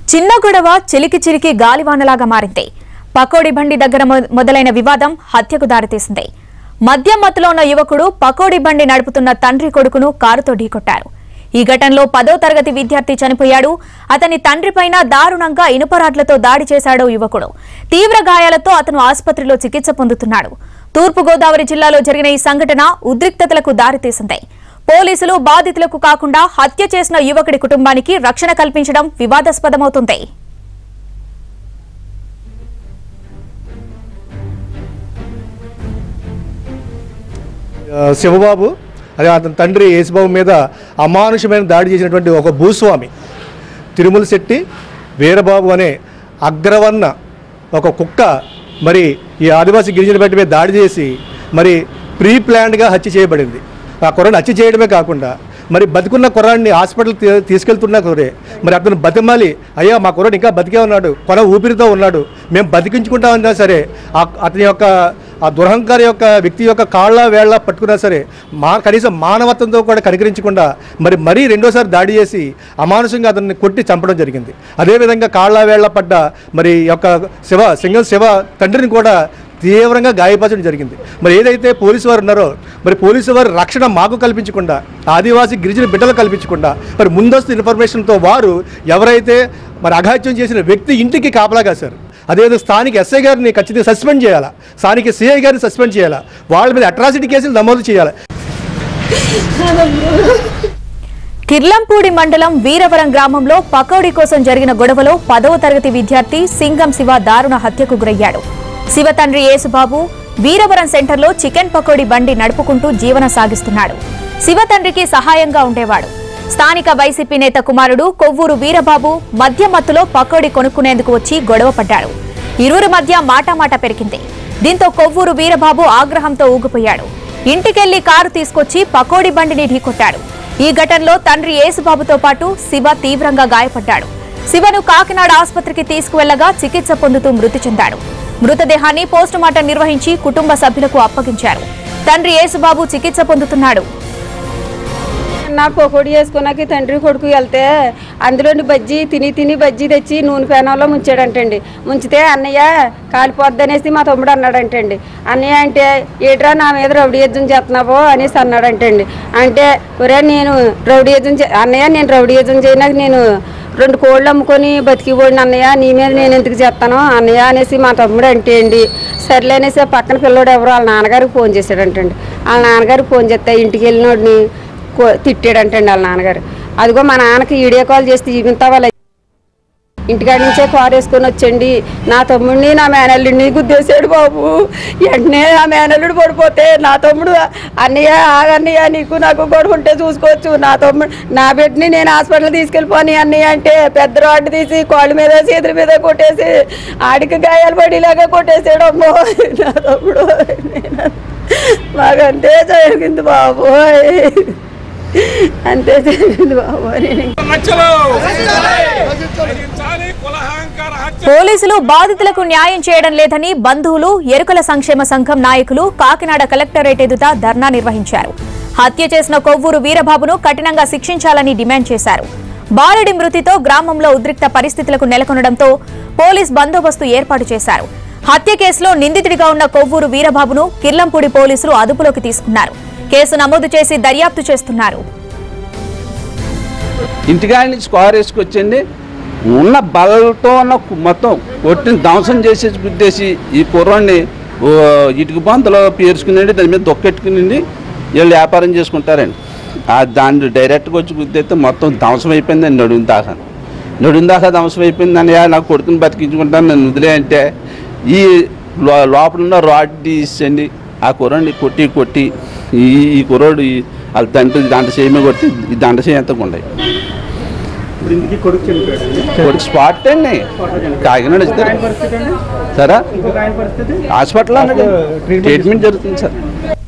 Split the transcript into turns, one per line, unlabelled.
చిన్న గొడవ చిలికి చిలికి గాలివానలాగా మారింది. పకోడీ బండి దగ్గర మొదలైన వివాదం హత్యకు దారితీసింది. మద్యం మత్తులో ఉన్న యువకుడు పకోడీ బండి నడుపుతున్న తండ్రి కొడుకును కారుతో ఢీకొట్టారు. ఈ ఘటనలో 10వ తరగతి విద్యార్థి చనిపోయాడు. అతని తండ్రిపైన దారుణంగా ఇనుపరాడ్లతో దాడి చేశాడు యువకుడు. తీవ్ర గాయాలతో అతను ఆసుపత్రిలో చికిత్స పొందుతున్నాడు. తూర్పుగోదావరి జిల్లాలో జరిగిన ఈ సంఘటన ఉద్రిక్తతలకు దారితీసింది. పోలీసులు బాధితులకు కాకుండా హత్య చేసిన యువకుడి కుటుంబానికి రక్షణ కల్పించడం వివాదాస్పదమవుతుంది.
శివబాబు అదే అతని తండ్రి యేసుబాబు మీద అమానుషమైన దాడి చేసినటువంటి ఒక భూస్వామి తిరుమల శెట్టి వీరబాబు అనే అగ్రవర్ణ ఒక కుక్క మరి ఈ ఆదివాసీ గిరిజన బిడ్డ మీద దాడి చేసి మరి ప్రీ ప్లాన్డ్గా హత్య చేయబడింది. ఆ కుర్రాన్ని హత్య చేయడమే కాకుండా మరి బతికున్న కుర్రాన్ని హాస్పిటల్ తీసుకెళ్తున్నా కురే మరి అతను బతిమాలి, అయ్యా మా కుర్రాడు ఇంకా బతికే ఉన్నాడు, కొన ఊపిరితో ఉన్నాడు, మేము బతికించుకుంటామన్నా సరే అతని యొక్క ఆ దురహంకార యొక్క వ్యక్తి యొక్క కాళ్ళ వేళ్ళ పట్టుకున్నా సరే కనీసం మానవత్వంతో కూడా కనికరించకుండా మరీ రెండోసారి దాడి చేసి అమానుషంగా అతన్ని కొట్టి చంపడం జరిగింది. అదేవిధంగా కాళ్ళ వేళ్ల పడ్డ మరి యొక్క సింగల్ శివ తండ్రిని కూడా తీవ్రంగా గాయపరచడం జరిగింది. మరి ఏదైతే పోలీసు వారు ఉన్నారో మరి పోలీసు వారి రక్షణ మాకు కల్పించకుండా ఆదివాసీ గిరిజన బిడ్డలు కల్పించకుండా మరి ముందస్తు ఇన్ఫర్మేషన్తో వారు ఎవరైతే మరి అఘాత్యం చేసిన వ్యక్తి ఇంటికి కాపలా కాశారు. అదేవిధంగా స్థానిక ఎస్ఐ గారిని ఖచ్చితంగా సస్పెండ్ చేయాలా, స్థానిక సిఐ గారిని సస్పెండ్ చేయాలా, వాళ్ళ మీద అట్రాసిటీ కేసులు నమోదు చేయాలి.
కిర్లంపూడి మండలం వీరవరం గ్రామంలో పకోడీ కోసం జరిగిన గొడవలో 10వ తరగతి విద్యార్థి సింగం శివ దారుణ హత్యకు గురయ్యాడు. శివ తండ్రి యేసుబాబు వీరవరం సెంటర్లో చికెన్ పకోడీ బండి నడుపుకుంటూ జీవనం సాగిస్తున్నాడు. శివ తండ్రికి సహాయంగా ఉండేవాడు. స్థానిక వైసీపీ నేత కుమారుడు కొవ్వూరు వీరబాబు మద్యం మత్తులో పకోడీ కొనుక్కునేందుకు వచ్చి గొడవ పడ్డాడు. ఇరువురి మధ్య మాటామాట పెరిగింది. దీంతో కొవ్వూరు వీరబాబు ఆగ్రహంతో ఊగిపోయాడు. ఇంటికెళ్లి కారు తీసుకొచ్చి పకోడీ బండిని ఢీకొట్టాడు. ఈ ఘటనలో తండ్రి యేసుబాబుతో పాటు శివ తీవ్రంగా గాయపడ్డాడు. శివను కాకినాడ ఆసుపత్రికి తీసుకువెళ్లగా చికిత్స పొందుతూ మృతి చెందాడు. మృతదేహాన్ని పోస్టుమార్టం నిర్వహించి కుటుంబ సభ్యులకు అప్పగించారు. తండ్రి యేసుబాబు చికిత్స పొందుతున్నాడు.
నా పకోడీ వేసుకున్నాక తండ్రి కొడుకు వెళ్తే అందులోని బజ్జీ తిని బజ్జీ తెచ్చి నూనె పేనంలో ముంచాడంటండి. ముంచితే అన్నయ్య కాలిపోద్దనేసి మా తమ్ముడు అన్నాడంటండి. అన్నయ్య అంటే ఏట్రా నా మీద రౌడీ యజ్ఞం చేస్తున్నావో అనేసి అన్నాడంటండి. అంటే ఒరే నేను రౌడీ యజ్ఞం అన్నయ్య నేను రౌడీ యజ్ఞం చేయడానికి నేను 2 కోళ్ళు అమ్ముకొని బతికిపోయిన అన్నయ్య, నీ మీద నేను ఎందుకు చేస్తాను అన్నయ్య అనేసి మా తమ్ముడు అంటే అండి. సర్లే అనేసి పక్కన పిల్లోడు ఎవరో వాళ్ళ నాన్నగారికి ఫోన్ చేశాడంటండి. వాళ్ళ నాన్నగారికి ఫోన్ చేస్తే ఇంటికి వెళ్ళినోడిని తిట్టాడంటండి వాళ్ళ నాన్నగారు. అదిగో మా నాన్నకి వీడియో కాల్ చేసి చూపింతా వాళ్ళ ఇంటికాడి నుంచే కారు వేసుకొని వచ్చండి నా తమ్ముడిని నా మేనల్లుడిని గుద్దేశాడు బాబు. వెంటనే ఆ మేనల్లుడు పడిపోతే నా తమ్ముడు అన్నయ్య ఆగన్నయ్య నీకు నాకు గొడవ ఉంటే చూసుకోవచ్చు, నా తమ్ముడు నా బిడ్డని నేను హాస్పిటల్ తీసుకెళ్ళిపోని అన్నయ్య అంటే పెద్ద రాడ్డు తీసి కాళ్ళ మీద చేతుల మీద కొట్టేసి ఆడికి గాయాలు పడేలాగా కొట్టేసాడు. అమ్మో నా తమ్ముడు మాకంతే జరిగింది బాబు, అంతే జరిగింది బాబు.
పోలీసులు బాధితులకు న్యాయం చేయడం లేదని బంధువులు ఎరుకల సంక్షేమ సంఘం నాయకులు కాకినాడ కలెక్టరేట్ ఎదుట ధర్నా నిర్వహించారు. హత్య చేసిన కొవ్వూరు వీరబాబును కఠినంగా శిక్షించాలని డిమాండ్ చేశారు. బాలుడి మృతితో గ్రామంలో ఉద్రిక్త పరిస్థితులకు నెలకొనడంతో పోలీస్ బందోబస్తు ఏర్పాటు చేశారు. హత్య కేసులో నిందితుడిగా ఉన్న కొవ్వూరు వీరబాబును కిర్లంపూడి పోలీసులు అదుపులోకి తీసుకున్నారు. కేసు నమోదు చేసి దర్యాప్తు చేస్తున్నారు.
ఇంటికాడి నుంచి కారు వేసుకొచ్చండి ఉన్న బలతో ఉన్న మొత్తం కొట్టిని ధ్వంసం చేసేసి గుద్దేసి ఈ కుర్రాన్ని ఇటుక బంతలో పేర్చుకునండి, దాని మీద దొక్కెట్టుకునండి వీళ్ళు వ్యాపారం చేసుకుంటారండి. దాన్ని డైరెక్ట్గా వచ్చి గుద్దేస్తే మొత్తం ధ్వంసం అయిపోయిందండి. నడుం దాకా ధ్వంసం అయిపోయిందని నాకు కొడుకుని బతికించుకుంటాను నన్ను వదిలే అంటే ఈ లోపల ఉన్న రాడ్ తీసండి ఆ కుర్రాన్ని కొట్టి ఈ కుర్రాడు వాళ్ళ తండ్రి దాంట్లో చేయమే కొట్టి ఈ దాంట్లో చేయ ఎంత ఉన్నాయి కొడుకు స్పాట్ అండి కాకినాడ ఇస్తారు సరే హాస్పిటల్ అన్నది ట్రీట్మెంట్ జరుగుతుంది సార్.